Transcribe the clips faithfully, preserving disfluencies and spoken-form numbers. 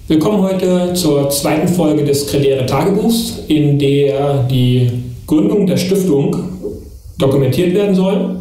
Willkommen heute zur zweiten Folge des Credere Tagebuchs, in der die Gründung der Stiftung dokumentiert werden soll.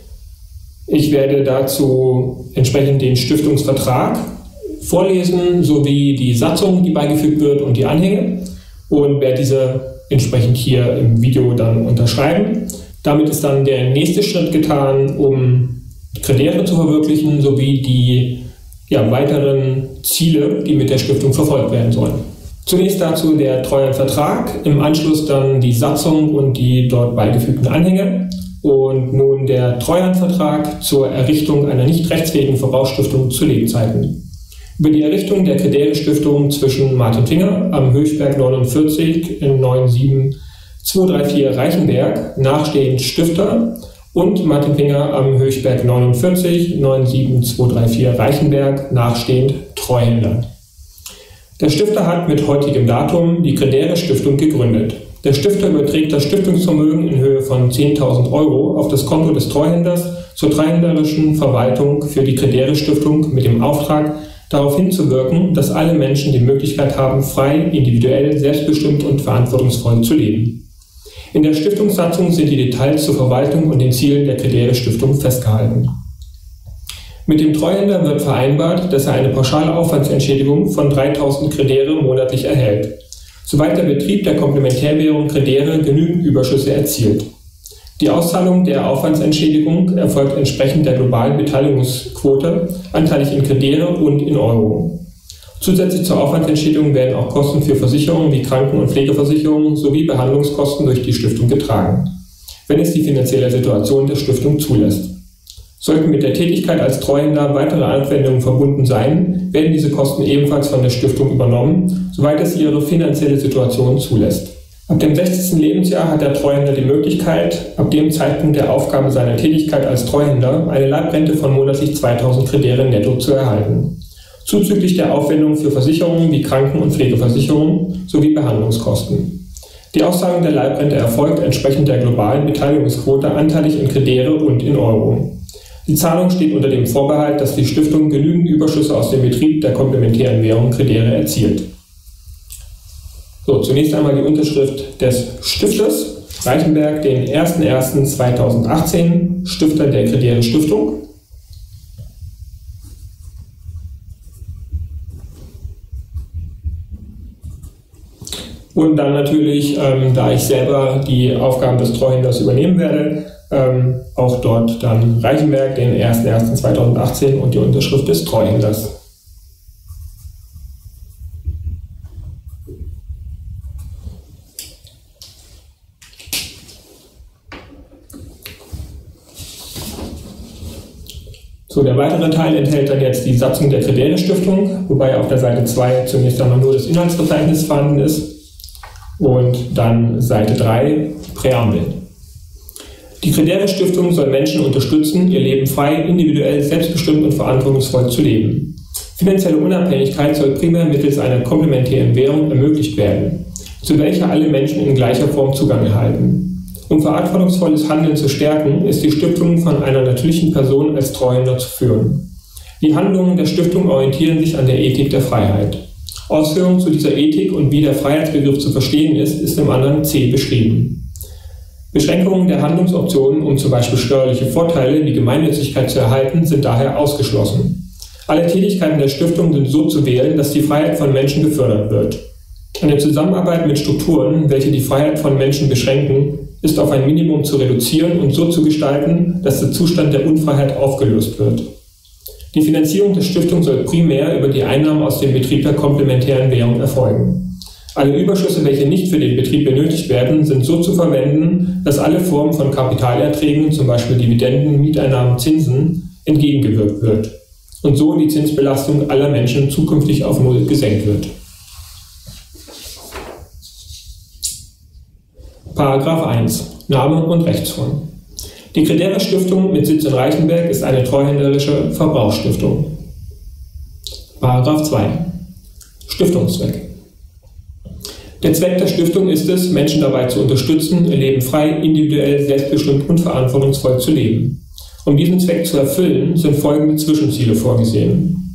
Ich werde dazu entsprechend den Stiftungsvertrag vorlesen, sowie die Satzung, die beigefügt wird, und die Anhänge, und werde diese entsprechend hier im Video dann unterschreiben. Damit ist dann der nächste Schritt getan, um Credere zu verwirklichen, sowie die ja, weiteren Ziele, die mit der Stiftung verfolgt werden sollen. Zunächst dazu der Treuhandvertrag, im Anschluss dann die Satzung und die dort beigefügten Anhänge und nun der Treuhandvertrag zur Errichtung einer nicht rechtsfähigen Verbrauchsstiftung zu Lebzeiten. Über die Errichtung der Credere Stiftung zwischen Martin Finger am Höchberg neunundvierzig in neun sieben zwei drei vier Reichenberg, nachstehend Stifter, und Martin Finger am Höchberg neunundvierzig neun sieben zwei drei vier Reichenberg, nachstehend Treuhänder. Der Stifter hat mit heutigem Datum die Credere Stiftung gegründet. Der Stifter überträgt das Stiftungsvermögen in Höhe von zehntausend Euro auf das Konto des Treuhänders zur treuhänderischen Verwaltung für die Credere Stiftung mit dem Auftrag, darauf hinzuwirken, dass alle Menschen die Möglichkeit haben, frei, individuell, selbstbestimmt und verantwortungsvoll zu leben. In der Stiftungssatzung sind die Details zur Verwaltung und den Zielen der Credere Stiftung festgehalten. Mit dem Treuhänder wird vereinbart, dass er eine pauschale Aufwandsentschädigung von dreitausend Credere monatlich erhält, soweit der Betrieb der Komplementärwährung Credere genügend Überschüsse erzielt. Die Auszahlung der Aufwandsentschädigung erfolgt entsprechend der globalen Beteiligungsquote, anteilig in Credere und in Euro. Zusätzlich zur Aufwandsentschädigung werden auch Kosten für Versicherungen wie Kranken- und Pflegeversicherungen sowie Behandlungskosten durch die Stiftung getragen, wenn es die finanzielle Situation der Stiftung zulässt. Sollten mit der Tätigkeit als Treuhänder weitere Anwendungen verbunden sein, werden diese Kosten ebenfalls von der Stiftung übernommen, soweit es ihre finanzielle Situation zulässt. Ab dem sechzigsten Lebensjahr hat der Treuhänder die Möglichkeit, ab dem Zeitpunkt der Aufgabe seiner Tätigkeit als Treuhänder eine Leibrente von monatlich zweitausend Credere netto zu erhalten, zuzüglich der Aufwendungen für Versicherungen wie Kranken- und Pflegeversicherungen sowie Behandlungskosten. Die Auszahlung der Leibrente erfolgt entsprechend der globalen Beteiligungsquote anteilig in Credere und in Euro. Die Zahlung steht unter dem Vorbehalt, dass die Stiftung genügend Überschüsse aus dem Betrieb der komplementären Währung Credere erzielt. So, zunächst einmal die Unterschrift des Stifters, Reichenberg, den ersten ersten zweitausendachtzehn, Stifter der Credere Stiftung. Und dann natürlich, ähm, da ich selber die Aufgaben des Treuhänders übernehmen werde, ähm, auch dort dann Reichenberg, den ersten ersten zweitausendachtzehn, und die Unterschrift des Treuhänders. So, der weitere Teil enthält dann jetzt die Satzung der Credere Stiftung, wobei auf der Seite zwei zunächst einmal nur das Inhaltsverzeichnis vorhanden ist. Und dann Seite drei, Präambel. Die Credere Stiftung soll Menschen unterstützen, ihr Leben frei, individuell, selbstbestimmt und verantwortungsvoll zu leben. Finanzielle Unabhängigkeit soll primär mittels einer komplementären Währung ermöglicht werden, zu welcher alle Menschen in gleicher Form Zugang erhalten. Um verantwortungsvolles Handeln zu stärken, ist die Stiftung von einer natürlichen Person als Treuhänder zu führen. Die Handlungen der Stiftung orientieren sich an der Ethik der Freiheit. Ausführungen zu dieser Ethik und wie der Freiheitsbegriff zu verstehen ist, ist im anderen C beschrieben. Beschränkungen der Handlungsoptionen, um zum Beispiel steuerliche Vorteile wie Gemeinnützigkeit zu erhalten, sind daher ausgeschlossen. Alle Tätigkeiten der Stiftung sind so zu wählen, dass die Freiheit von Menschen gefördert wird. Eine Zusammenarbeit mit Strukturen, welche die Freiheit von Menschen beschränken, ist auf ein Minimum zu reduzieren und so zu gestalten, dass der Zustand der Unfreiheit aufgelöst wird. Die Finanzierung der Stiftung soll primär über die Einnahmen aus dem Betrieb der komplementären Währung erfolgen. Alle Überschüsse, welche nicht für den Betrieb benötigt werden, sind so zu verwenden, dass alle Formen von Kapitalerträgen, zum Beispiel Dividenden, Mieteinnahmen, Zinsen, entgegengewirkt wird und so die Zinsbelastung aller Menschen zukünftig auf Null gesenkt wird. Paragraph eins. Name und Rechtsform. Die Credere Stiftung mit Sitz in Reichenberg ist eine treuhänderische Verbrauchsstiftung. Paragraph zwei. Stiftungszweck. Der Zweck der Stiftung ist es, Menschen dabei zu unterstützen, ihr Leben frei, individuell, selbstbestimmt und verantwortungsvoll zu leben. Um diesen Zweck zu erfüllen, sind folgende Zwischenziele vorgesehen.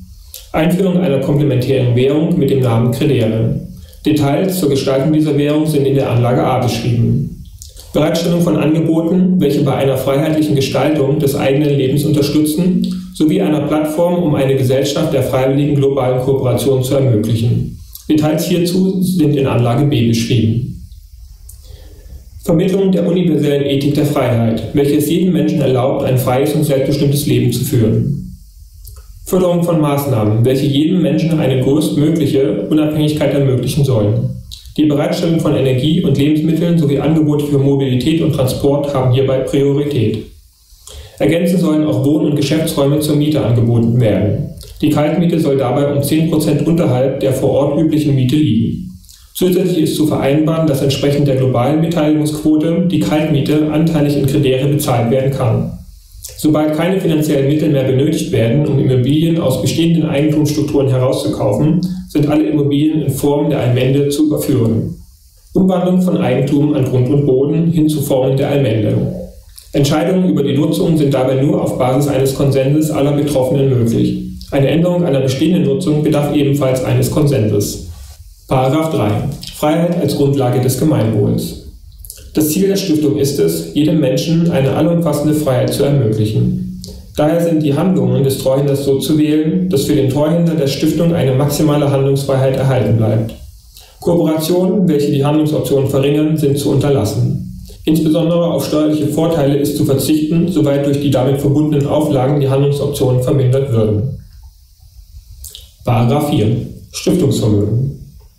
Einführung einer komplementären Währung mit dem Namen Credere. Details zur Gestaltung dieser Währung sind in der Anlage A beschrieben. Bereitstellung von Angeboten, welche bei einer freiheitlichen Gestaltung des eigenen Lebens unterstützen, sowie einer Plattform, um eine Gesellschaft der freiwilligen globalen Kooperation zu ermöglichen. Details hierzu sind in Anlage B beschrieben. Vermittlung der universellen Ethik der Freiheit, welche es jedem Menschen erlaubt, ein freies und selbstbestimmtes Leben zu führen. Förderung von Maßnahmen, welche jedem Menschen eine größtmögliche Unabhängigkeit ermöglichen sollen. Die Bereitstellung von Energie und Lebensmitteln sowie Angebote für Mobilität und Transport haben hierbei Priorität. Ergänzend sollen auch Wohn- und Geschäftsräume zur Miete angeboten werden. Die Kaltmiete soll dabei um zehn Prozent unterhalb der vor Ort üblichen Miete liegen. Zusätzlich ist zu vereinbaren, dass entsprechend der globalen Beteiligungsquote die Kaltmiete anteilig in Credere bezahlt werden kann. Sobald keine finanziellen Mittel mehr benötigt werden, um Immobilien aus bestehenden Eigentumsstrukturen herauszukaufen, sind alle Immobilien in Form der Allmende zu überführen. Umwandlung von Eigentum an Grund und Boden hin zu Formen der Allmende. Entscheidungen über die Nutzung sind dabei nur auf Basis eines Konsenses aller Betroffenen möglich. Eine Änderung einer bestehenden Nutzung bedarf ebenfalls eines Konsenses. Paragraph drei. Freiheit als Grundlage des Gemeinwohls. Das Ziel der Stiftung ist es, jedem Menschen eine allumfassende Freiheit zu ermöglichen. Daher sind die Handlungen des Treuhänders so zu wählen, dass für den Treuhänder der Stiftung eine maximale Handlungsfreiheit erhalten bleibt. Kooperationen, welche die Handlungsoptionen verringern, sind zu unterlassen. Insbesondere auf steuerliche Vorteile ist zu verzichten, soweit durch die damit verbundenen Auflagen die Handlungsoptionen vermindert würden. Paragraph vier. Stiftungsvermögen.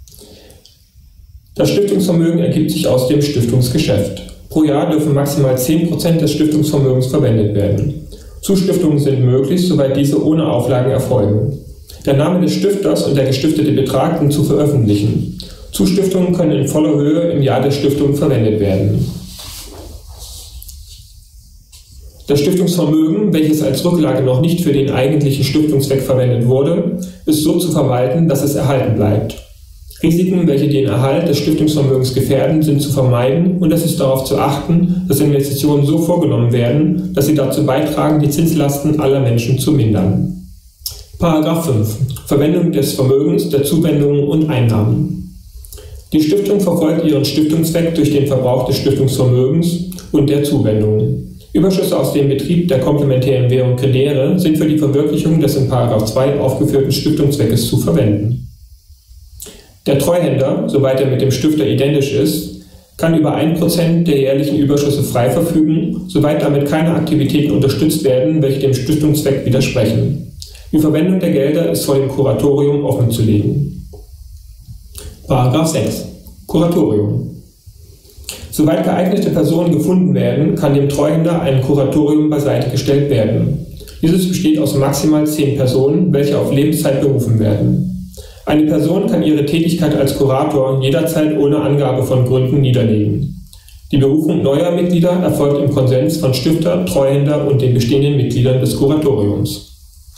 Das Stiftungsvermögen ergibt sich aus dem Stiftungsgeschäft. Pro Jahr dürfen maximal zehn Prozent des Stiftungsvermögens verwendet werden. Zustiftungen sind möglich, soweit diese ohne Auflagen erfolgen. Der Name des Stifters und der gestiftete Betrag sind zu veröffentlichen. Zustiftungen können in voller Höhe im Jahr der Stiftung verwendet werden. Das Stiftungsvermögen, welches als Rücklage noch nicht für den eigentlichen Stiftungszweck verwendet wurde, ist so zu verwalten, dass es erhalten bleibt. Risiken, welche den Erhalt des Stiftungsvermögens gefährden, sind zu vermeiden und es ist darauf zu achten, dass Investitionen so vorgenommen werden, dass sie dazu beitragen, die Zinslasten aller Menschen zu mindern. Paragraph fünf. Verwendung des Vermögens, der Zuwendungen und Einnahmen. Die Stiftung verfolgt ihren Stiftungszweck durch den Verbrauch des Stiftungsvermögens und der Zuwendungen. Überschüsse aus dem Betrieb der komplementären Währung Credere sind für die Verwirklichung des in Paragraph zwei aufgeführten Stiftungszweckes zu verwenden. Der Treuhänder, soweit er mit dem Stifter identisch ist, kann über ein Prozent der jährlichen Überschüsse frei verfügen, soweit damit keine Aktivitäten unterstützt werden, welche dem Stiftungszweck widersprechen. Die Verwendung der Gelder ist vor dem Kuratorium offenzulegen. Paragraph sechs. Kuratorium. Soweit geeignete Personen gefunden werden, kann dem Treuhänder ein Kuratorium beiseite gestellt werden. Dieses besteht aus maximal zehn Personen, welche auf Lebenszeit berufen werden. Eine Person kann ihre Tätigkeit als Kurator jederzeit ohne Angabe von Gründen niederlegen. Die Berufung neuer Mitglieder erfolgt im Konsens von Stifter, Treuhänder und den bestehenden Mitgliedern des Kuratoriums.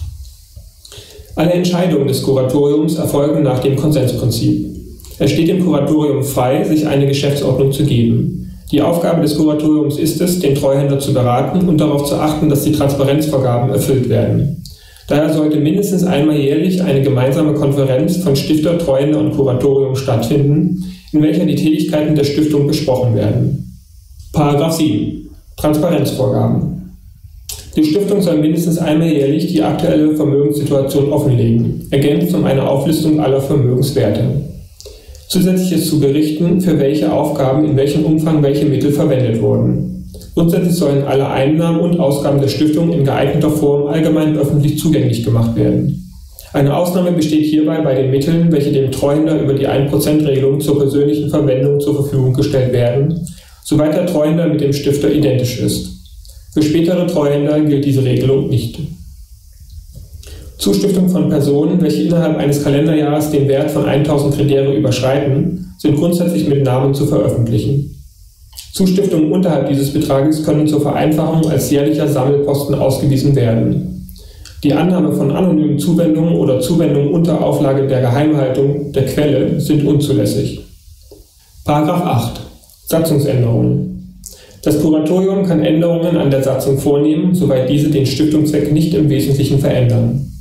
Alle Entscheidungen des Kuratoriums erfolgen nach dem Konsensprinzip. Es steht dem Kuratorium frei, sich eine Geschäftsordnung zu geben. Die Aufgabe des Kuratoriums ist es, den Treuhänder zu beraten und darauf zu achten, dass die Transparenzvorgaben erfüllt werden. Daher sollte mindestens einmal jährlich eine gemeinsame Konferenz von Stifter, Treuhänder und Kuratorium stattfinden, in welcher die Tätigkeiten der Stiftung besprochen werden. Paragraph sieben. Transparenzvorgaben. Die Stiftung soll mindestens einmal jährlich die aktuelle Vermögenssituation offenlegen, ergänzt um eine Auflistung aller Vermögenswerte. Zusätzlich ist zu berichten, für welche Aufgaben in welchem Umfang welche Mittel verwendet wurden. Grundsätzlich sollen alle Einnahmen und Ausgaben der Stiftung in geeigneter Form allgemein öffentlich zugänglich gemacht werden. Eine Ausnahme besteht hierbei bei den Mitteln, welche dem Treuhänder über die ein Prozent Regelung zur persönlichen Verwendung zur Verfügung gestellt werden, soweit der Treuhänder mit dem Stifter identisch ist. Für spätere Treuhänder gilt diese Regelung nicht. Zustiftung von Personen, welche innerhalb eines Kalenderjahres den Wert von tausend Credere überschreiten, sind grundsätzlich mit Namen zu veröffentlichen. Zustiftungen unterhalb dieses Betrages können zur Vereinfachung als jährlicher Sammelposten ausgewiesen werden. Die Annahme von anonymen Zuwendungen oder Zuwendungen unter Auflage der Geheimhaltung der Quelle sind unzulässig. Paragraph acht. Satzungsänderungen. Das Kuratorium kann Änderungen an der Satzung vornehmen, soweit diese den Stiftungszweck nicht im Wesentlichen verändern.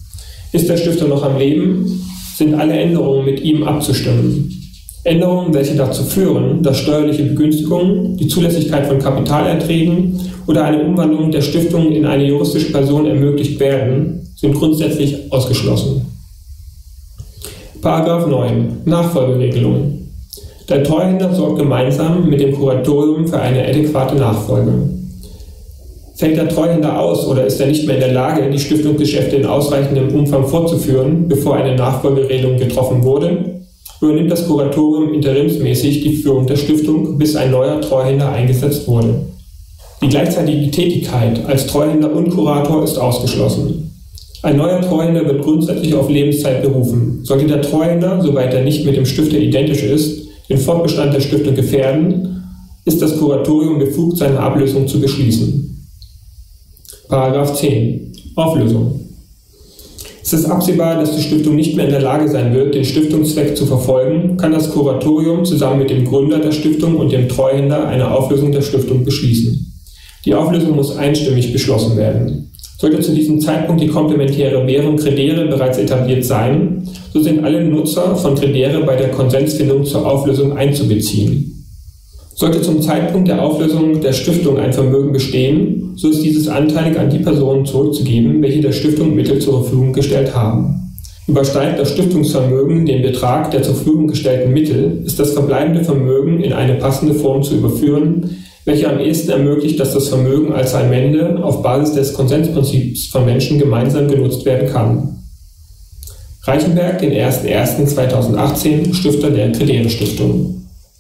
Ist der Stifter noch am Leben, sind alle Änderungen mit ihm abzustimmen. Änderungen, welche dazu führen, dass steuerliche Begünstigungen, die Zulässigkeit von Kapitalerträgen oder eine Umwandlung der Stiftung in eine juristische Person ermöglicht werden, sind grundsätzlich ausgeschlossen. Paragraph neun. Nachfolgeregelung. Der Treuhänder sorgt gemeinsam mit dem Kuratorium für eine adäquate Nachfolge. Fällt der Treuhänder aus oder ist er nicht mehr in der Lage, die Stiftungsgeschäfte in ausreichendem Umfang fortzuführen, bevor eine Nachfolgeregelung getroffen wurde, übernimmt das Kuratorium interimsmäßig die Führung der Stiftung, bis ein neuer Treuhänder eingesetzt wurde. Die gleichzeitige Tätigkeit als Treuhänder und Kurator ist ausgeschlossen. Ein neuer Treuhänder wird grundsätzlich auf Lebenszeit berufen. Sollte der Treuhänder, soweit er nicht mit dem Stifter identisch ist, den Fortbestand der Stiftung gefährden, ist das Kuratorium befugt, seine Ablösung zu beschließen. Paragraph zehn. Auflösung. Es ist absehbar, dass die Stiftung nicht mehr in der Lage sein wird, den Stiftungszweck zu verfolgen, kann das Kuratorium zusammen mit dem Gründer der Stiftung und dem Treuhänder eine Auflösung der Stiftung beschließen. Die Auflösung muss einstimmig beschlossen werden. Sollte zu diesem Zeitpunkt die komplementäre Währung Credere bereits etabliert sein, so sind alle Nutzer von Credere bei der Konsensfindung zur Auflösung einzubeziehen. Sollte zum Zeitpunkt der Auflösung der Stiftung ein Vermögen bestehen, so ist dieses anteilig an die Personen zurückzugeben, welche der Stiftung Mittel zur Verfügung gestellt haben. Übersteigt das Stiftungsvermögen den Betrag der zur Verfügung gestellten Mittel, ist das verbleibende Vermögen in eine passende Form zu überführen, welche am ehesten ermöglicht, dass das Vermögen als Allmende auf Basis des Konsensprinzips von Menschen gemeinsam genutzt werden kann. Reichenberg, den ersten ersten zweitausendachtzehn, Stifter der Credere-Stiftung.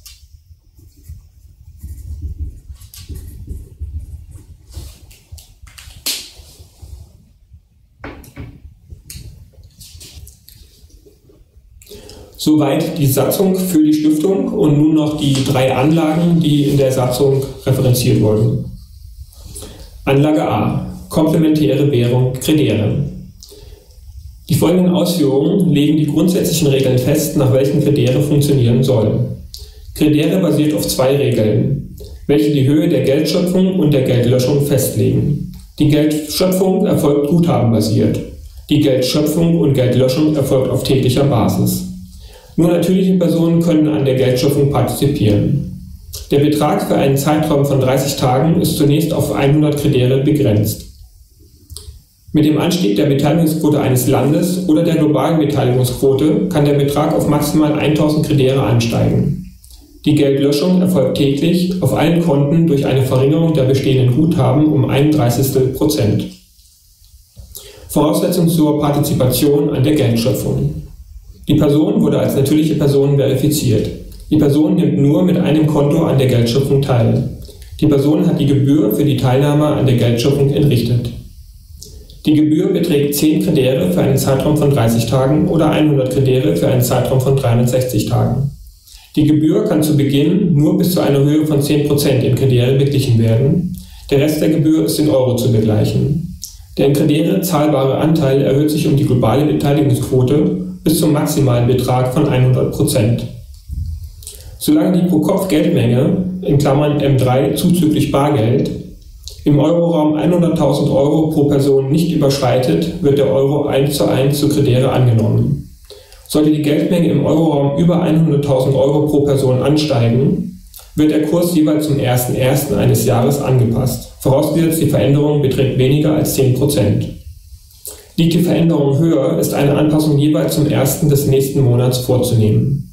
Soweit die Satzung für die Stiftung und nun noch die drei Anlagen, die in der Satzung referenziert wurden. Anlage A. Komplementäre Währung Credere. Die folgenden Ausführungen legen die grundsätzlichen Regeln fest, nach welchen Credere funktionieren soll. Credere basiert auf zwei Regeln, welche die Höhe der Geldschöpfung und der Geldlöschung festlegen. Die Geldschöpfung erfolgt guthabenbasiert. Die Geldschöpfung und Geldlöschung erfolgt auf täglicher Basis. Nur natürliche Personen können an der Geldschöpfung partizipieren. Der Betrag für einen Zeitraum von dreißig Tagen ist zunächst auf hundert Credere begrenzt. Mit dem Anstieg der Beteiligungsquote eines Landes oder der globalen Beteiligungsquote kann der Betrag auf maximal tausend Credere ansteigen. Die Geldlöschung erfolgt täglich auf allen Konten durch eine Verringerung der bestehenden Guthaben um ein Dreißigstel Prozent. Voraussetzung zur Partizipation an der Geldschöpfung. Die Person wurde als natürliche Person verifiziert. Die Person nimmt nur mit einem Konto an der Geldschöpfung teil. Die Person hat die Gebühr für die Teilnahme an der Geldschöpfung entrichtet. Die Gebühr beträgt zehn Credere für einen Zeitraum von dreißig Tagen oder hundert Credere für einen Zeitraum von dreihundertsechzig Tagen. Die Gebühr kann zu Beginn nur bis zu einer Höhe von zehn Prozent in Credere beglichen werden. Der Rest der Gebühr ist in Euro zu begleichen. Der in Credere zahlbare Anteil erhöht sich um die globale Beteiligungsquote bis zum maximalen Betrag von hundert Prozent. Solange die Pro-Kopf-Geldmenge in Klammern M drei zuzüglich Bargeld im Euroraum hunderttausend Euro pro Person nicht überschreitet, wird der Euro eins zu eins zu Credere angenommen. Sollte die Geldmenge im Euroraum über hunderttausend Euro pro Person ansteigen, wird der Kurs jeweils zum ersten ersten eines Jahres angepasst, vorausgesetzt die Veränderung beträgt weniger als zehn Prozent. Liegt die Veränderung höher, ist eine Anpassung jeweils zum ersten des nächsten Monats vorzunehmen.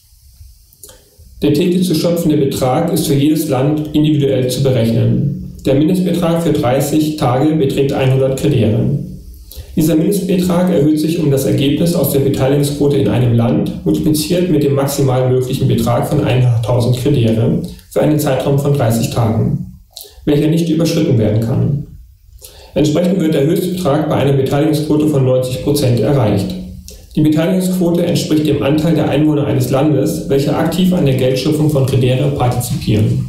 Der täglich zu schöpfende Betrag ist für jedes Land individuell zu berechnen. Der Mindestbetrag für dreißig Tage beträgt hundert Credere. Dieser Mindestbetrag erhöht sich um das Ergebnis aus der Beteiligungsquote in einem Land, multipliziert mit dem maximal möglichen Betrag von tausend Credere für einen Zeitraum von dreißig Tagen, welcher nicht überschritten werden kann. Entsprechend wird der Höchstbetrag bei einer Beteiligungsquote von neunzig Prozent erreicht. Die Beteiligungsquote entspricht dem Anteil der Einwohner eines Landes, welche aktiv an der Geldschöpfung von Credere partizipieren.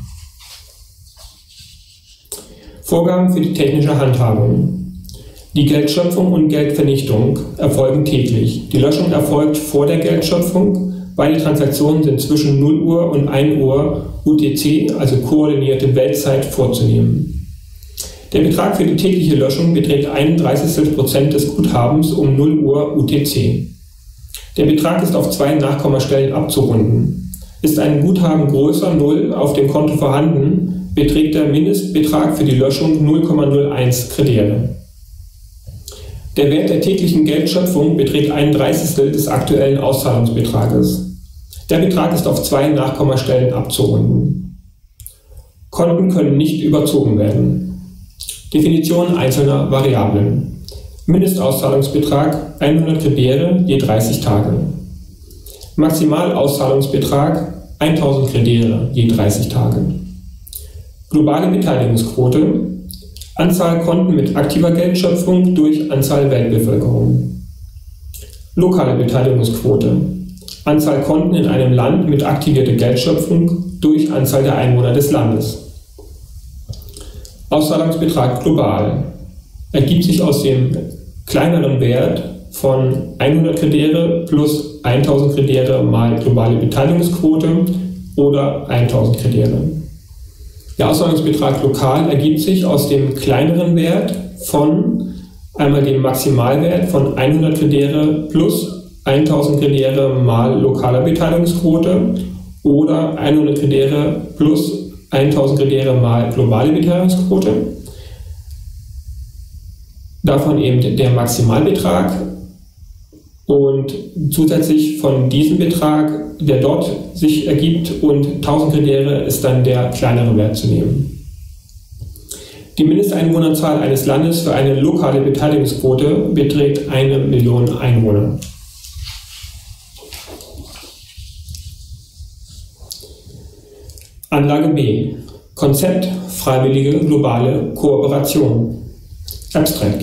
Vorgaben für die technische Handhabung. Die Geldschöpfung und Geldvernichtung erfolgen täglich. Die Löschung erfolgt vor der Geldschöpfung. Beide Transaktionen sind zwischen null Uhr und ein Uhr U T C, also koordinierte Weltzeit, vorzunehmen. Der Betrag für die tägliche Löschung beträgt ein Dreißigstel Prozent des Guthabens um null Uhr U T C. Der Betrag ist auf zwei Nachkommastellen abzurunden. Ist ein Guthaben größer null auf dem Konto vorhanden, beträgt der Mindestbetrag für die Löschung null Komma null eins Krediere. Der Wert der täglichen Geldschöpfung beträgt ein Dreißigstel des aktuellen Auszahlungsbetrages. Der Betrag ist auf zwei Nachkommastellen abzurunden. Konten können nicht überzogen werden. Definition einzelner Variablen. Mindestauszahlungsbetrag hundert Krediere je dreißig Tage. Maximalauszahlungsbetrag tausend Krediere je dreißig Tage. Globale Beteiligungsquote. Anzahl Konten mit aktiver Geldschöpfung durch Anzahl Weltbevölkerung. Lokale Beteiligungsquote. Anzahl Konten in einem Land mit aktivierter Geldschöpfung durch Anzahl der Einwohner des Landes. Auszahlungsbetrag global ergibt sich aus dem kleineren Wert von hundert Krediere plus tausend Krediere mal globale Beteiligungsquote oder tausend Krediere. Der Auszahlungsbetrag lokal ergibt sich aus dem kleineren Wert von einmal dem Maximalwert von hundert Krediere plus tausend Krediere mal lokaler Beteiligungsquote oder hundert Krediere plus tausend Krediere mal globale Beteiligungsquote. Davon eben der Maximalbetrag und zusätzlich von diesem Betrag, der dort sich ergibt, und tausend Krediere ist dann der kleinere Wert zu nehmen. Die Mindesteinwohnerzahl eines Landes für eine lokale Beteiligungsquote beträgt eine Million Einwohner. Anlage B. Konzept freiwillige globale Kooperation. Abstract.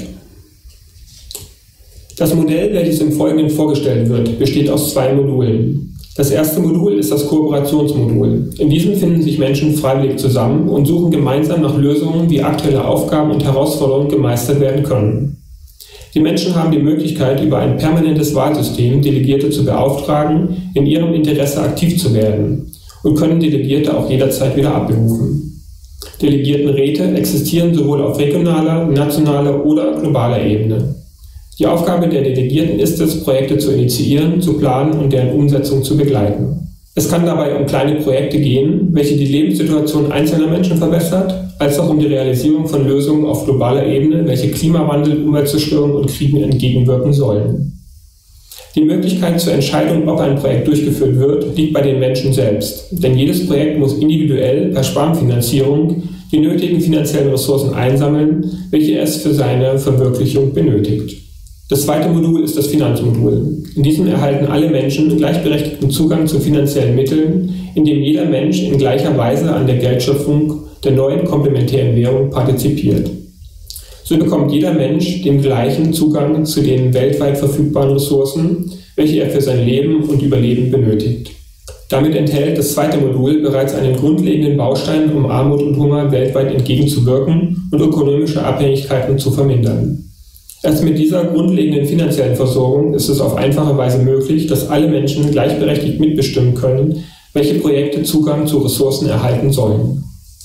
Das Modell, welches im Folgenden vorgestellt wird, besteht aus zwei Modulen. Das erste Modul ist das Kooperationsmodul. In diesem finden sich Menschen freiwillig zusammen und suchen gemeinsam nach Lösungen, wie aktuelle Aufgaben und Herausforderungen gemeistert werden können. Die Menschen haben die Möglichkeit, über ein permanentes Wahlsystem Delegierte zu beauftragen, in ihrem Interesse aktiv zu werden, und können Delegierte auch jederzeit wieder abberufen. Delegiertenräte existieren sowohl auf regionaler, nationaler oder globaler Ebene. Die Aufgabe der Delegierten ist es, Projekte zu initiieren, zu planen und deren Umsetzung zu begleiten. Es kann dabei um kleine Projekte gehen, welche die Lebenssituation einzelner Menschen verbessert, als auch um die Realisierung von Lösungen auf globaler Ebene, welche Klimawandel, Umweltzerstörung und Kriegen entgegenwirken sollen. Die Möglichkeit zur Entscheidung, ob ein Projekt durchgeführt wird, liegt bei den Menschen selbst, denn jedes Projekt muss individuell per Sparfinanzierung die nötigen finanziellen Ressourcen einsammeln, welche es für seine Verwirklichung benötigt. Das zweite Modul ist das Finanzmodul. In diesem erhalten alle Menschen gleichberechtigten Zugang zu finanziellen Mitteln, indem jeder Mensch in gleicher Weise an der Geldschöpfung der neuen komplementären Währung partizipiert. So bekommt jeder Mensch den gleichen Zugang zu den weltweit verfügbaren Ressourcen, welche er für sein Leben und Überleben benötigt. Damit enthält das zweite Modul bereits einen grundlegenden Baustein, um Armut und Hunger weltweit entgegenzuwirken und ökonomische Abhängigkeiten zu vermindern. Erst mit dieser grundlegenden finanziellen Versorgung ist es auf einfache Weise möglich, dass alle Menschen gleichberechtigt mitbestimmen können, welche Projekte Zugang zu Ressourcen erhalten sollen.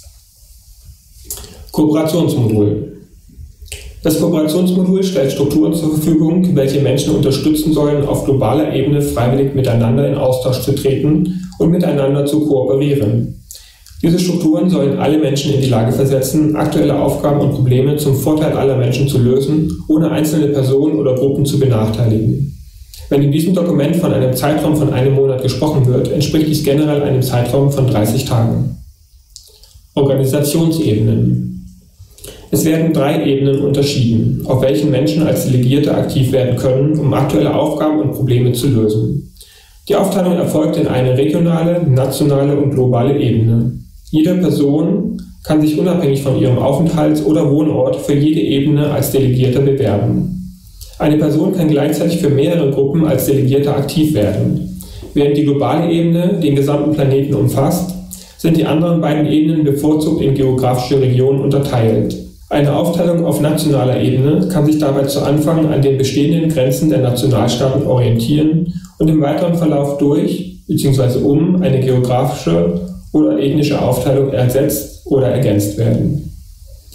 Kooperationsmodul. Das Kooperationsmodul stellt Strukturen zur Verfügung, welche Menschen unterstützen sollen, auf globaler Ebene freiwillig miteinander in Austausch zu treten und miteinander zu kooperieren. Diese Strukturen sollen alle Menschen in die Lage versetzen, aktuelle Aufgaben und Probleme zum Vorteil aller Menschen zu lösen, ohne einzelne Personen oder Gruppen zu benachteiligen. Wenn in diesem Dokument von einem Zeitraum von einem Monat gesprochen wird, entspricht dies generell einem Zeitraum von dreißig Tagen. Organisationsebenen. Es werden drei Ebenen unterschieden, auf welchen Menschen als Delegierte aktiv werden können, um aktuelle Aufgaben und Probleme zu lösen. Die Aufteilung erfolgt in eine regionale, nationale und globale Ebene. Jede Person kann sich unabhängig von ihrem Aufenthalts- oder Wohnort für jede Ebene als Delegierter bewerben. Eine Person kann gleichzeitig für mehrere Gruppen als Delegierter aktiv werden. Während die globale Ebene den gesamten Planeten umfasst, sind die anderen beiden Ebenen bevorzugt in geografische Regionen unterteilt. Eine Aufteilung auf nationaler Ebene kann sich dabei zu Anfang an den bestehenden Grenzen der Nationalstaaten orientieren und im weiteren Verlauf durch bzw. um eine geografische oder ethnische Aufteilung ersetzt oder ergänzt werden.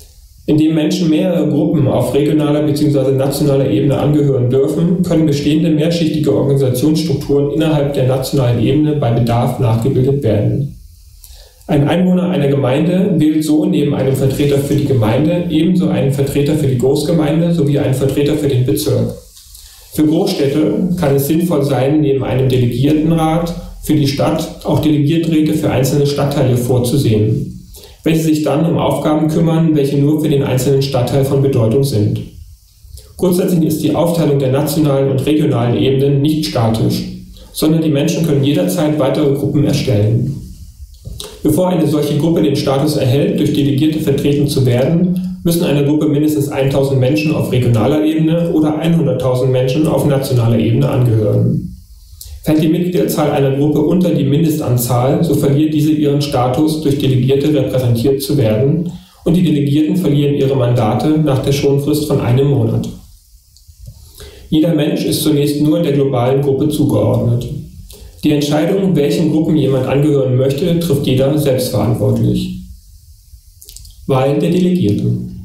Indem Menschen mehrere Gruppen auf regionaler bzw. nationaler Ebene angehören dürfen, können bestehende mehrschichtige Organisationsstrukturen innerhalb der nationalen Ebene bei Bedarf nachgebildet werden. Ein Einwohner einer Gemeinde wählt so neben einem Vertreter für die Gemeinde ebenso einen Vertreter für die Großgemeinde sowie einen Vertreter für den Bezirk. Für Großstädte kann es sinnvoll sein, neben einem Delegiertenrat für die Stadt auch Delegierträte für einzelne Stadtteile vorzusehen, welche sich dann um Aufgaben kümmern, welche nur für den einzelnen Stadtteil von Bedeutung sind. Grundsätzlich ist die Aufteilung der nationalen und regionalen Ebenen nicht statisch, sondern die Menschen können jederzeit weitere Gruppen erstellen. Bevor eine solche Gruppe den Status erhält, durch Delegierte vertreten zu werden, müssen einer Gruppe mindestens tausend Menschen auf regionaler Ebene oder hunderttausend Menschen auf nationaler Ebene angehören. Fällt die Mitgliederzahl einer Gruppe unter die Mindestanzahl, so verliert diese ihren Status, durch Delegierte repräsentiert zu werden, und die Delegierten verlieren ihre Mandate nach der Schonfrist von einem Monat. Jeder Mensch ist zunächst nur der globalen Gruppe zugeordnet. Die Entscheidung, welchen Gruppen jemand angehören möchte, trifft jeder selbstverantwortlich. Wahl der Delegierten.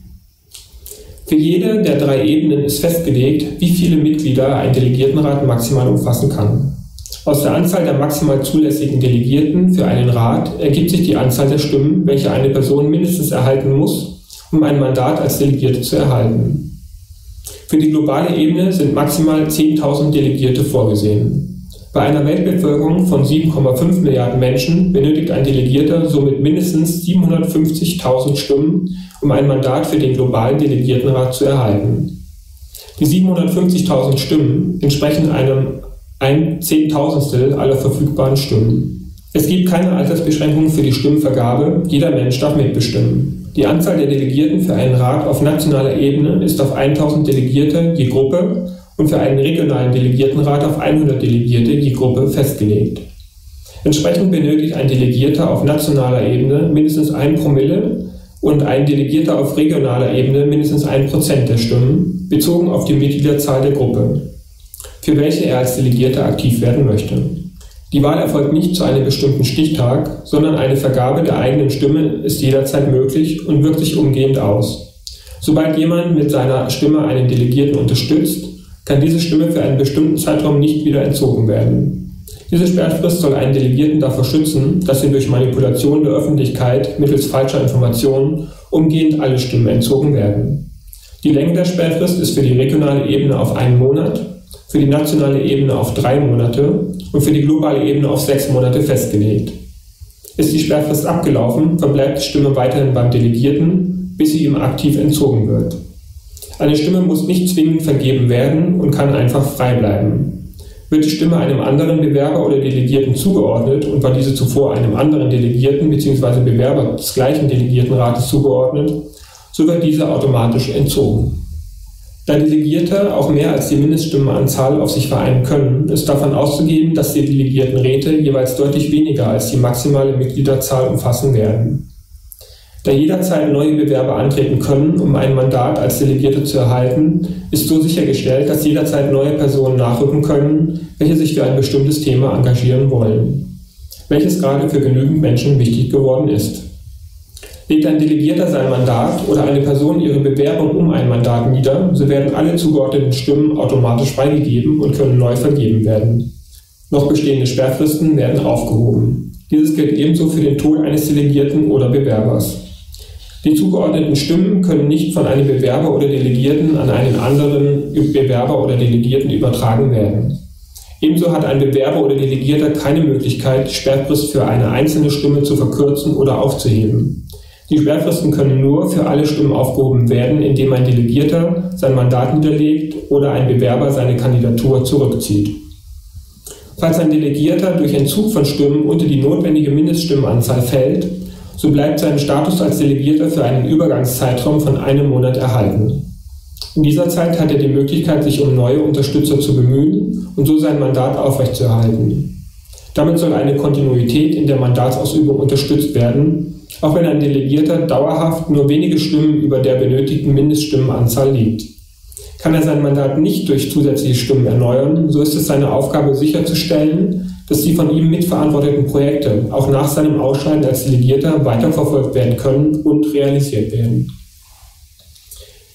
Für jede der drei Ebenen ist festgelegt, wie viele Mitglieder ein Delegiertenrat maximal umfassen kann. Aus der Anzahl der maximal zulässigen Delegierten für einen Rat ergibt sich die Anzahl der Stimmen, welche eine Person mindestens erhalten muss, um ein Mandat als Delegierte zu erhalten. Für die globale Ebene sind maximal zehntausend Delegierte vorgesehen. Bei einer Weltbevölkerung von sieben Komma fünf Milliarden Menschen benötigt ein Delegierter somit mindestens siebenhundertfünfzigtausend Stimmen, um ein Mandat für den globalen Delegiertenrat zu erhalten. Die siebenhundertfünfzigtausend Stimmen entsprechen einem ein Zehntausendstel aller verfügbaren Stimmen. Es gibt keine Altersbeschränkungen für die Stimmenvergabe, jeder Mensch darf mitbestimmen. Die Anzahl der Delegierten für einen Rat auf nationaler Ebene ist auf tausend Delegierte je Gruppe und für einen regionalen Delegiertenrat auf hundert Delegierte je Gruppe festgelegt. Entsprechend benötigt ein Delegierter auf nationaler Ebene mindestens ein Promille und ein Delegierter auf regionaler Ebene mindestens ein Prozent der Stimmen, bezogen auf die Mitgliederzahl der Gruppe, für welche er als Delegierter aktiv werden möchte. Die Wahl erfolgt nicht zu einem bestimmten Stichtag, sondern eine Vergabe der eigenen Stimme ist jederzeit möglich und wirkt sich umgehend aus. Sobald jemand mit seiner Stimme einen Delegierten unterstützt, kann diese Stimme für einen bestimmten Zeitraum nicht wieder entzogen werden. Diese Sperrfrist soll einen Delegierten davor schützen, dass ihm durch Manipulation der Öffentlichkeit mittels falscher Informationen umgehend alle Stimmen entzogen werden. Die Länge der Sperrfrist ist für die regionale Ebene auf einen Monat, für die nationale Ebene auf drei Monate und für die globale Ebene auf sechs Monate festgelegt. Ist die Sperrfrist abgelaufen, verbleibt die Stimme weiterhin beim Delegierten, bis sie ihm aktiv entzogen wird. Eine Stimme muss nicht zwingend vergeben werden und kann einfach frei bleiben. Wird die Stimme einem anderen Bewerber oder Delegierten zugeordnet und war diese zuvor einem anderen Delegierten bzw. Bewerber des gleichen Delegiertenrates zugeordnet, so wird diese automatisch entzogen. Da Delegierte auch mehr als die Mindeststimmenanzahl auf sich vereinen können, ist davon auszugehen, dass die Delegiertenräte jeweils deutlich weniger als die maximale Mitgliederzahl umfassen werden. Da jederzeit neue Bewerber antreten können, um ein Mandat als Delegierte zu erhalten, ist so sichergestellt, dass jederzeit neue Personen nachrücken können, welche sich für ein bestimmtes Thema engagieren wollen, welches gerade für genügend Menschen wichtig geworden ist. Legt ein Delegierter sein Mandat oder eine Person ihre Bewerbung um ein Mandat nieder, so werden alle zugeordneten Stimmen automatisch freigegeben und können neu vergeben werden. Noch bestehende Sperrfristen werden aufgehoben. Dieses gilt ebenso für den Tod eines Delegierten oder Bewerbers. Die zugeordneten Stimmen können nicht von einem Bewerber oder Delegierten an einen anderen Bewerber oder Delegierten übertragen werden. Ebenso hat ein Bewerber oder Delegierter keine Möglichkeit, die Sperrfrist für eine einzelne Stimme zu verkürzen oder aufzuheben. Die Sperrfristen können nur für alle Stimmen aufgehoben werden, indem ein Delegierter sein Mandat niederlegt oder ein Bewerber seine Kandidatur zurückzieht. Falls ein Delegierter durch Entzug von Stimmen unter die notwendige Mindeststimmenanzahl fällt, so bleibt sein Status als Delegierter für einen Übergangszeitraum von einem Monat erhalten. In dieser Zeit hat er die Möglichkeit, sich um neue Unterstützer zu bemühen und so sein Mandat aufrechtzuerhalten. Damit soll eine Kontinuität in der Mandatsausübung unterstützt werden, auch wenn ein Delegierter dauerhaft nur wenige Stimmen über der benötigten Mindeststimmenanzahl liegt. Kann er sein Mandat nicht durch zusätzliche Stimmen erneuern, so ist es seine Aufgabe sicherzustellen, dass die von ihm mitverantworteten Projekte auch nach seinem Ausscheiden als Delegierter weiterverfolgt werden können und realisiert werden.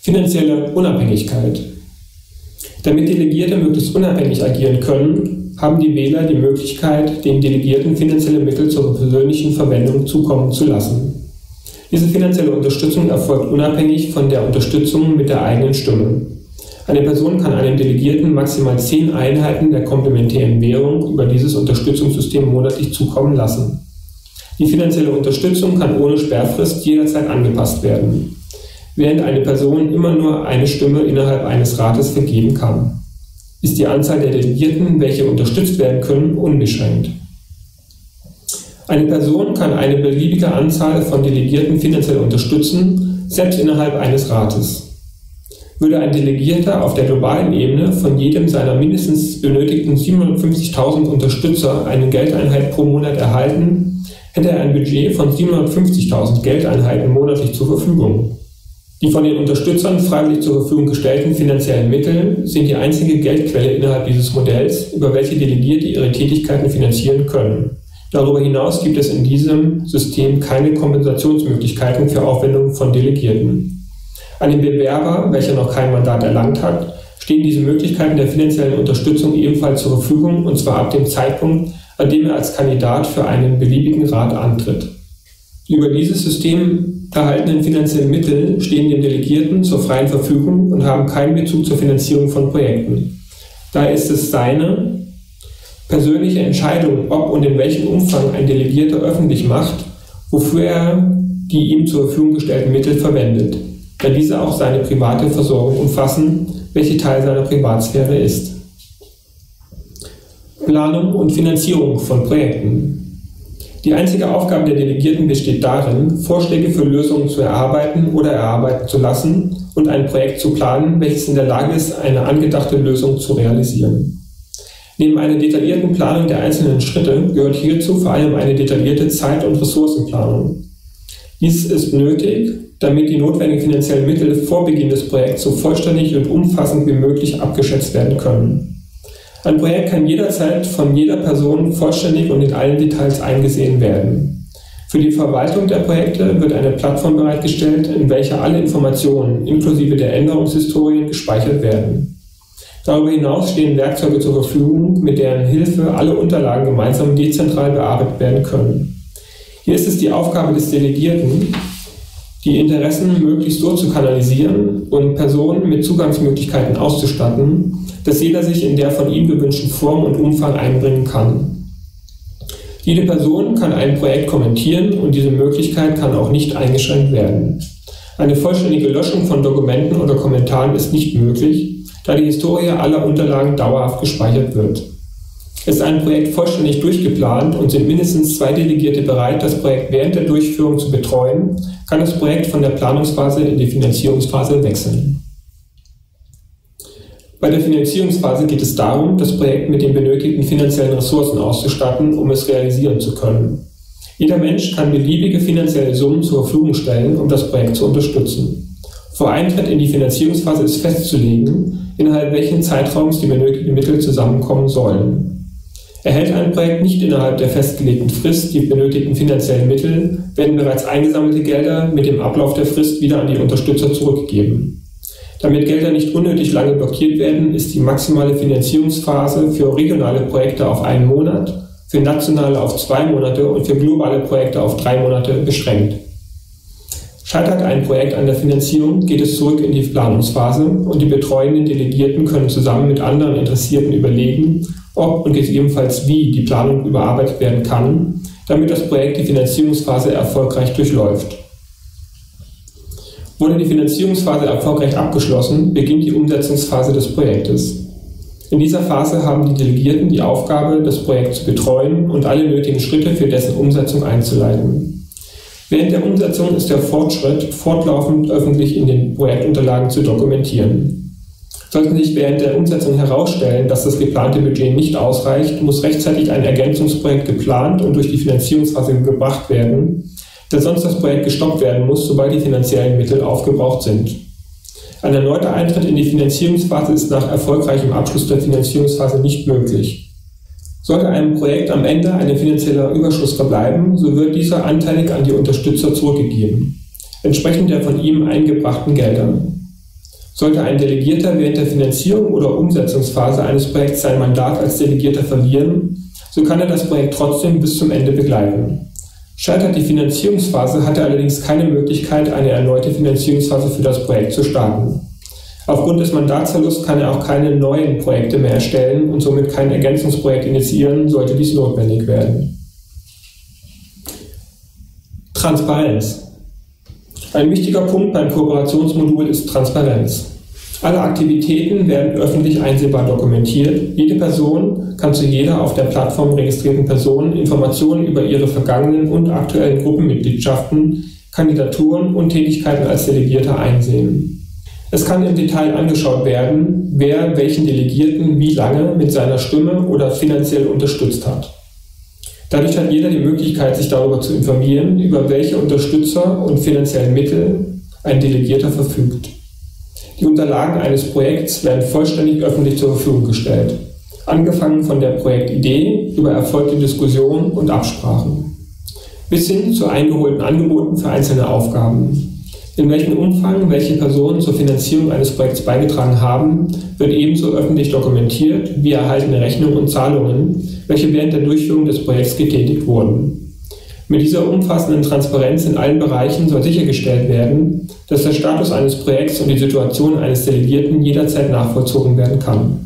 Finanzielle Unabhängigkeit. Damit Delegierte möglichst unabhängig agieren können, haben die Wähler die Möglichkeit, den Delegierten finanzielle Mittel zur persönlichen Verwendung zukommen zu lassen. Diese finanzielle Unterstützung erfolgt unabhängig von der Unterstützung mit der eigenen Stimme. Eine Person kann einem Delegierten maximal zehn Einheiten der komplementären Währung über dieses Unterstützungssystem monatlich zukommen lassen. Die finanzielle Unterstützung kann ohne Sperrfrist jederzeit angepasst werden, während eine Person immer nur eine Stimme innerhalb eines Rates vergeben kann. Ist die Anzahl der Delegierten, welche unterstützt werden können, unbeschränkt. Eine Person kann eine beliebige Anzahl von Delegierten finanziell unterstützen, selbst innerhalb eines Rates. Würde ein Delegierter auf der globalen Ebene von jedem seiner mindestens benötigten siebenhundertfünfzigtausend Unterstützer eine Geldeinheit pro Monat erhalten, hätte er ein Budget von siebenhundertfünfzigtausend Geldeinheiten monatlich zur Verfügung. Die von den Unterstützern freiwillig zur Verfügung gestellten finanziellen Mittel sind die einzige Geldquelle innerhalb dieses Modells, über welche Delegierte ihre Tätigkeiten finanzieren können. Darüber hinaus gibt es in diesem System keine Kompensationsmöglichkeiten für Aufwendungen von Delegierten. Einem Bewerber, welcher noch kein Mandat erlangt hat, stehen diese Möglichkeiten der finanziellen Unterstützung ebenfalls zur Verfügung, und zwar ab dem Zeitpunkt, an dem er als Kandidat für einen beliebigen Rat antritt. Die über dieses System erhaltenen finanziellen Mittel stehen dem Delegierten zur freien Verfügung und haben keinen Bezug zur Finanzierung von Projekten. Daher ist es seine persönliche Entscheidung, ob und in welchem Umfang ein Delegierter öffentlich macht, wofür er die ihm zur Verfügung gestellten Mittel verwendet, da diese auch seine private Versorgung umfassen, welche Teil seiner Privatsphäre ist. Planung und Finanzierung von Projekten. Die einzige Aufgabe der Delegierten besteht darin, Vorschläge für Lösungen zu erarbeiten oder erarbeiten zu lassen und ein Projekt zu planen, welches in der Lage ist, eine angedachte Lösung zu realisieren. Neben einer detaillierten Planung der einzelnen Schritte gehört hierzu vor allem eine detaillierte Zeit- und Ressourcenplanung. Dies ist nötig, damit die notwendigen finanziellen Mittel vor Beginn des Projekts so vollständig und umfassend wie möglich abgeschätzt werden können. Ein Projekt kann jederzeit von jeder Person vollständig und in allen Details eingesehen werden. Für die Verwaltung der Projekte wird eine Plattform bereitgestellt, in welcher alle Informationen inklusive der Änderungshistorien gespeichert werden. Darüber hinaus stehen Werkzeuge zur Verfügung, mit deren Hilfe alle Unterlagen gemeinsam dezentral bearbeitet werden können. Hier ist es die Aufgabe des Delegierten, die Interessen möglichst so zu kanalisieren und Personen mit Zugangsmöglichkeiten auszustatten, dass jeder sich in der von ihm gewünschten Form und Umfang einbringen kann. Jede Person kann ein Projekt kommentieren und diese Möglichkeit kann auch nicht eingeschränkt werden. Eine vollständige Löschung von Dokumenten oder Kommentaren ist nicht möglich, da die Historie aller Unterlagen dauerhaft gespeichert wird. Ist ein Projekt vollständig durchgeplant und sind mindestens zwei Delegierte bereit, das Projekt während der Durchführung zu betreuen, kann das Projekt von der Planungsphase in die Finanzierungsphase wechseln. Bei der Finanzierungsphase geht es darum, das Projekt mit den benötigten finanziellen Ressourcen auszustatten, um es realisieren zu können. Jeder Mensch kann beliebige finanzielle Summen zur Verfügung stellen, um das Projekt zu unterstützen. Vor Eintritt in die Finanzierungsphase ist festzulegen, innerhalb welchen Zeitraums die benötigten Mittel zusammenkommen sollen. Erhält ein Projekt nicht innerhalb der festgelegten Frist die benötigten finanziellen Mittel, werden bereits eingesammelte Gelder mit dem Ablauf der Frist wieder an die Unterstützer zurückgegeben. Damit Gelder nicht unnötig lange blockiert werden, ist die maximale Finanzierungsphase für regionale Projekte auf einen Monat, für nationale auf zwei Monate und für globale Projekte auf drei Monate beschränkt. Scheitert ein Projekt an der Finanzierung, geht es zurück in die Planungsphase und die betreuenden Delegierten können zusammen mit anderen Interessierten überlegen, ob und gegebenenfalls wie die Planung überarbeitet werden kann, damit das Projekt die Finanzierungsphase erfolgreich durchläuft. Wurde die Finanzierungsphase erfolgreich abgeschlossen, beginnt die Umsetzungsphase des Projektes. In dieser Phase haben die Delegierten die Aufgabe, das Projekt zu betreuen und alle nötigen Schritte für dessen Umsetzung einzuleiten. Während der Umsetzung ist der Fortschritt fortlaufend öffentlich in den Projektunterlagen zu dokumentieren. Sollten sich während der Umsetzung herausstellen, dass das geplante Budget nicht ausreicht, muss rechtzeitig ein Ergänzungsprojekt geplant und durch die Finanzierungsphase gebracht werden, da sonst das Projekt gestoppt werden muss, sobald die finanziellen Mittel aufgebraucht sind. Ein erneuter Eintritt in die Finanzierungsphase ist nach erfolgreichem Abschluss der Finanzierungsphase nicht möglich. Sollte einem Projekt am Ende ein finanzieller Überschuss verbleiben, so wird dieser anteilig an die Unterstützer zurückgegeben, entsprechend der von ihm eingebrachten Gelder. Sollte ein Delegierter während der Finanzierung oder Umsetzungsphase eines Projekts sein Mandat als Delegierter verlieren, so kann er das Projekt trotzdem bis zum Ende begleiten. Scheitert die Finanzierungsphase, hat er allerdings keine Möglichkeit, eine erneute Finanzierungsphase für das Projekt zu starten. Aufgrund des Mandatsverlusts kann er auch keine neuen Projekte mehr erstellen und somit kein Ergänzungsprojekt initiieren, sollte dies notwendig werden. Transparenz. Ein wichtiger Punkt beim Kooperationsmodul ist Transparenz. Alle Aktivitäten werden öffentlich einsehbar dokumentiert. Jede Person kann zu jeder auf der Plattform registrierten Person Informationen über ihre vergangenen und aktuellen Gruppenmitgliedschaften, Kandidaturen und Tätigkeiten als Delegierter einsehen. Es kann im Detail angeschaut werden, wer welchen Delegierten wie lange mit seiner Stimme oder finanziell unterstützt hat. Dadurch hat jeder die Möglichkeit, sich darüber zu informieren, über welche Unterstützer und finanziellen Mittel ein Delegierter verfügt. Die Unterlagen eines Projekts werden vollständig öffentlich zur Verfügung gestellt, angefangen von der Projektidee über erfolgte Diskussionen und Absprachen, bis hin zu eingeholten Angeboten für einzelne Aufgaben. In welchem Umfang welche Personen zur Finanzierung eines Projekts beigetragen haben, wird ebenso öffentlich dokumentiert wie erhaltene Rechnungen und Zahlungen, welche während der Durchführung des Projekts getätigt wurden. Mit dieser umfassenden Transparenz in allen Bereichen soll sichergestellt werden, dass der Status eines Projekts und die Situation eines Delegierten jederzeit nachvollzogen werden kann.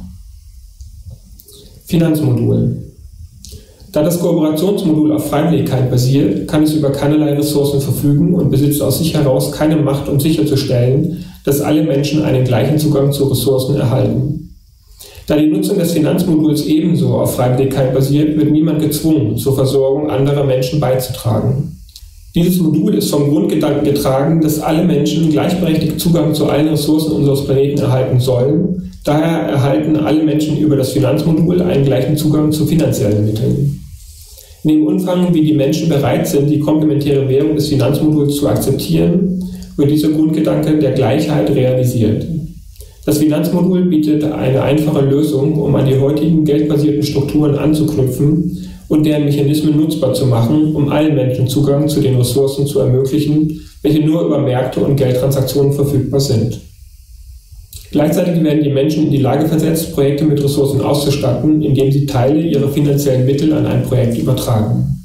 Finanzmodul. Da das Kooperationsmodul auf Freiwilligkeit basiert, kann es über keinerlei Ressourcen verfügen und besitzt aus sich heraus keine Macht, um sicherzustellen, dass alle Menschen einen gleichen Zugang zu Ressourcen erhalten. Da die Nutzung des Finanzmoduls ebenso auf Freiwilligkeit basiert, wird niemand gezwungen, zur Versorgung anderer Menschen beizutragen. Dieses Modul ist vom Grundgedanken getragen, dass alle Menschen gleichberechtigt Zugang zu allen Ressourcen unseres Planeten erhalten sollen. Daher erhalten alle Menschen über das Finanzmodul einen gleichen Zugang zu finanziellen Mitteln. In dem Umfang, wie die Menschen bereit sind, die komplementäre Währung des Finanzmoduls zu akzeptieren, wird dieser Grundgedanke der Gleichheit realisiert. Das Finanzmodul bietet eine einfache Lösung, um an die heutigen geldbasierten Strukturen anzuknüpfen und deren Mechanismen nutzbar zu machen, um allen Menschen Zugang zu den Ressourcen zu ermöglichen, welche nur über Märkte und Geldtransaktionen verfügbar sind. Gleichzeitig werden die Menschen in die Lage versetzt, Projekte mit Ressourcen auszustatten, indem sie Teile ihrer finanziellen Mittel an ein Projekt übertragen.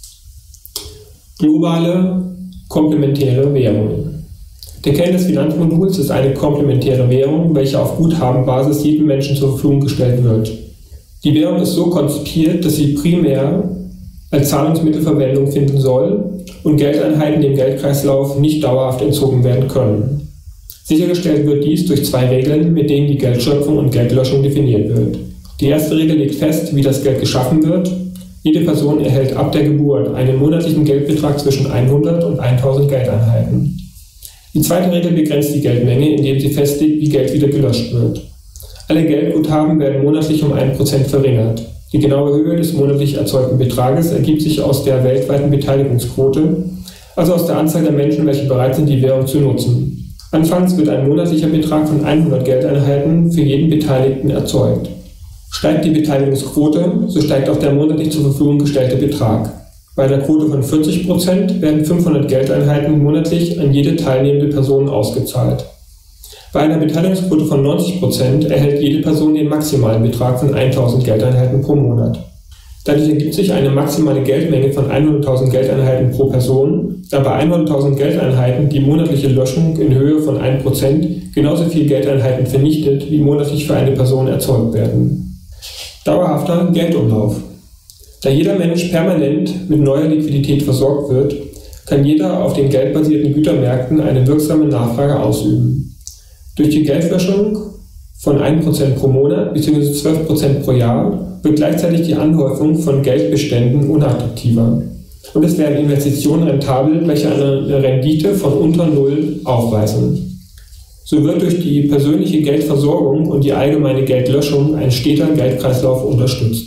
Globale, komplementäre Währung. Der Kern des Finanzmoduls ist eine komplementäre Währung, welche auf Guthabenbasis jedem Menschen zur Verfügung gestellt wird. Die Währung ist so konzipiert, dass sie primär als Zahlungsmittel Verwendung finden soll und Geldeinheiten dem Geldkreislauf nicht dauerhaft entzogen werden können. Sichergestellt wird dies durch zwei Regeln, mit denen die Geldschöpfung und Geldlöschung definiert wird. Die erste Regel legt fest, wie das Geld geschaffen wird. Jede Person erhält ab der Geburt einen monatlichen Geldbetrag zwischen hundert und tausend Geldeinheiten. Die zweite Regel begrenzt die Geldmenge, indem sie festlegt, wie Geld wieder gelöscht wird. Alle Geldguthaben werden monatlich um ein Prozent verringert. Die genaue Höhe des monatlich erzeugten Betrages ergibt sich aus der weltweiten Beteiligungsquote, also aus der Anzahl der Menschen, welche bereit sind, die Währung zu nutzen. Anfangs wird ein monatlicher Betrag von hundert Geldeinheiten für jeden Beteiligten erzeugt. Steigt die Beteiligungsquote, so steigt auch der monatlich zur Verfügung gestellte Betrag. Bei einer Quote von vierzig Prozent werden fünfhundert Geldeinheiten monatlich an jede teilnehmende Person ausgezahlt. Bei einer Beteiligungsquote von neunzig Prozent erhält jede Person den maximalen Betrag von tausend Geldeinheiten pro Monat. Dadurch ergibt sich eine maximale Geldmenge von hunderttausend Geldeinheiten pro Person, da bei hunderttausend Geldeinheiten die monatliche Löschung in Höhe von ein Prozent genauso viel Geldeinheiten vernichtet, wie monatlich für eine Person erzeugt werden. Dauerhafter Geldumlauf. Da jeder Mensch permanent mit neuer Liquidität versorgt wird, kann jeder auf den geldbasierten Gütermärkten eine wirksame Nachfrage ausüben. Durch die Geldlöschung von ein Prozent pro Monat bzw. zwölf Prozent pro Jahr wird gleichzeitig die Anhäufung von Geldbeständen unattraktiver. Und es werden Investitionen rentabel, welche eine Rendite von unter Null aufweisen. So wird durch die persönliche Geldversorgung und die allgemeine Geldlöschung ein steter Geldkreislauf unterstützt.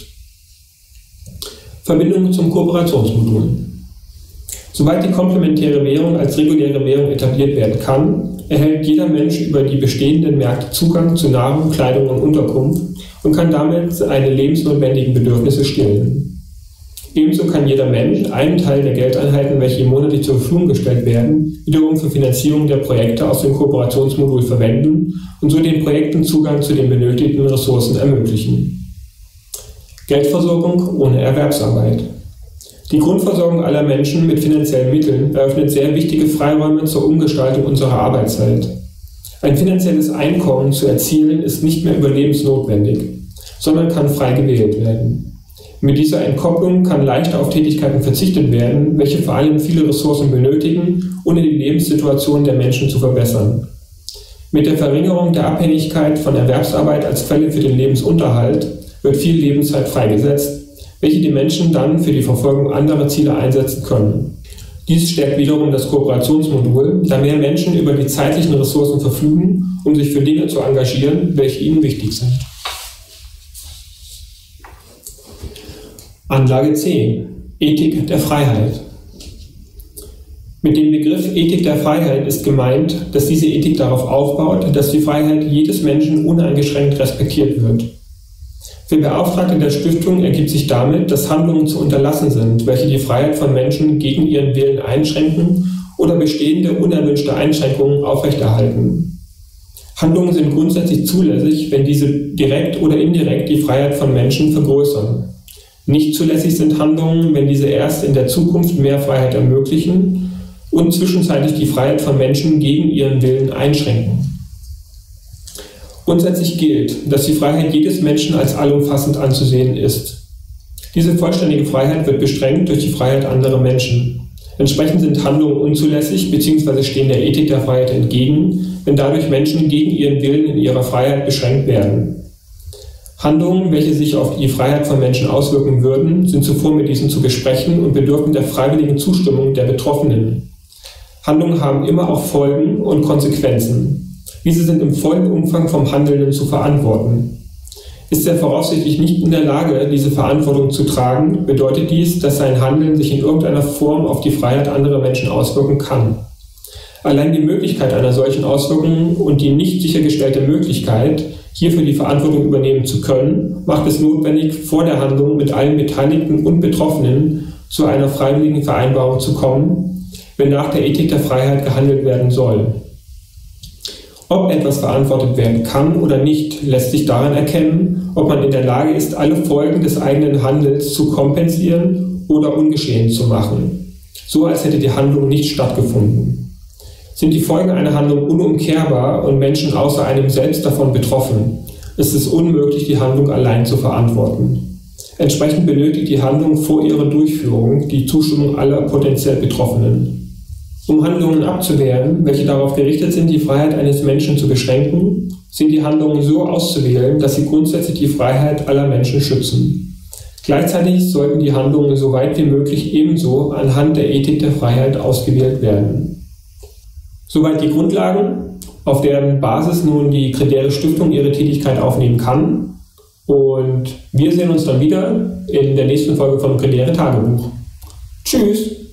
Verbindung zum Kooperationsmodul. Soweit die komplementäre Währung als reguläre Währung etabliert werden kann, erhält jeder Mensch über die bestehenden Märkte Zugang zu Nahrung, Kleidung und Unterkunft und kann damit seine lebensnotwendigen Bedürfnisse stillen. Ebenso kann jeder Mensch einen Teil der Geldeinheiten, welche ihm monatlich zur Verfügung gestellt werden, wiederum für Finanzierung der Projekte aus dem Kooperationsmodul verwenden und so den Projekten Zugang zu den benötigten Ressourcen ermöglichen. Geldversorgung ohne Erwerbsarbeit. Die Grundversorgung aller Menschen mit finanziellen Mitteln eröffnet sehr wichtige Freiräume zur Umgestaltung unserer Arbeitswelt. Ein finanzielles Einkommen zu erzielen ist nicht mehr überlebensnotwendig, sondern kann frei gewählt werden. Mit dieser Entkopplung kann leichter auf Tätigkeiten verzichtet werden, welche vor allem viele Ressourcen benötigen, ohne die Lebenssituation der Menschen zu verbessern. Mit der Verringerung der Abhängigkeit von Erwerbsarbeit als Quelle für den Lebensunterhalt wird viel Lebenszeit freigesetzt, welche die Menschen dann für die Verfolgung anderer Ziele einsetzen können. Dies stärkt wiederum das Kooperationsmodul, da mehr Menschen über die zeitlichen Ressourcen verfügen, um sich für Dinge zu engagieren, welche ihnen wichtig sind. Anlage zehn. Ethik der Freiheit. Mit dem Begriff Ethik der Freiheit ist gemeint, dass diese Ethik darauf aufbaut, dass die Freiheit jedes Menschen uneingeschränkt respektiert wird. Für Beauftragte der Stiftung ergibt sich damit, dass Handlungen zu unterlassen sind, welche die Freiheit von Menschen gegen ihren Willen einschränken oder bestehende unerwünschte Einschränkungen aufrechterhalten. Handlungen sind grundsätzlich zulässig, wenn diese direkt oder indirekt die Freiheit von Menschen vergrößern. Nicht zulässig sind Handlungen, wenn diese erst in der Zukunft mehr Freiheit ermöglichen und zwischenzeitlich die Freiheit von Menschen gegen ihren Willen einschränken. Grundsätzlich gilt, dass die Freiheit jedes Menschen als allumfassend anzusehen ist. Diese vollständige Freiheit wird beschränkt durch die Freiheit anderer Menschen. Entsprechend sind Handlungen unzulässig bzw. stehen der Ethik der Freiheit entgegen, wenn dadurch Menschen gegen ihren Willen in ihrer Freiheit beschränkt werden. Handlungen, welche sich auf die Freiheit von Menschen auswirken würden, sind zuvor mit diesen zu besprechen und bedürfen der freiwilligen Zustimmung der Betroffenen. Handlungen haben immer auch Folgen und Konsequenzen. Diese sind im vollen Umfang vom Handelnden zu verantworten. Ist er voraussichtlich nicht in der Lage, diese Verantwortung zu tragen, bedeutet dies, dass sein Handeln sich in irgendeiner Form auf die Freiheit anderer Menschen auswirken kann. Allein die Möglichkeit einer solchen Auswirkung und die nicht sichergestellte Möglichkeit, hierfür die Verantwortung übernehmen zu können, macht es notwendig, vor der Handlung mit allen Beteiligten und Betroffenen zu einer freiwilligen Vereinbarung zu kommen, wenn nach der Ethik der Freiheit gehandelt werden soll. Ob etwas verantwortet werden kann oder nicht, lässt sich daran erkennen, ob man in der Lage ist, alle Folgen des eigenen Handelns zu kompensieren oder ungeschehen zu machen, so als hätte die Handlung nicht stattgefunden. Sind die Folgen einer Handlung unumkehrbar und Menschen außer einem selbst davon betroffen, ist es unmöglich, die Handlung allein zu verantworten. Entsprechend benötigt die Handlung vor ihrer Durchführung die Zustimmung aller potenziell Betroffenen. Um Handlungen abzuwehren, welche darauf gerichtet sind, die Freiheit eines Menschen zu beschränken, sind die Handlungen so auszuwählen, dass sie grundsätzlich die Freiheit aller Menschen schützen. Gleichzeitig sollten die Handlungen so weit wie möglich ebenso anhand der Ethik der Freiheit ausgewählt werden. Soweit die Grundlagen, auf deren Basis nun die Credere Stiftung ihre Tätigkeit aufnehmen kann. Und wir sehen uns dann wieder in der nächsten Folge vom Credere Tagebuch. Tschüss!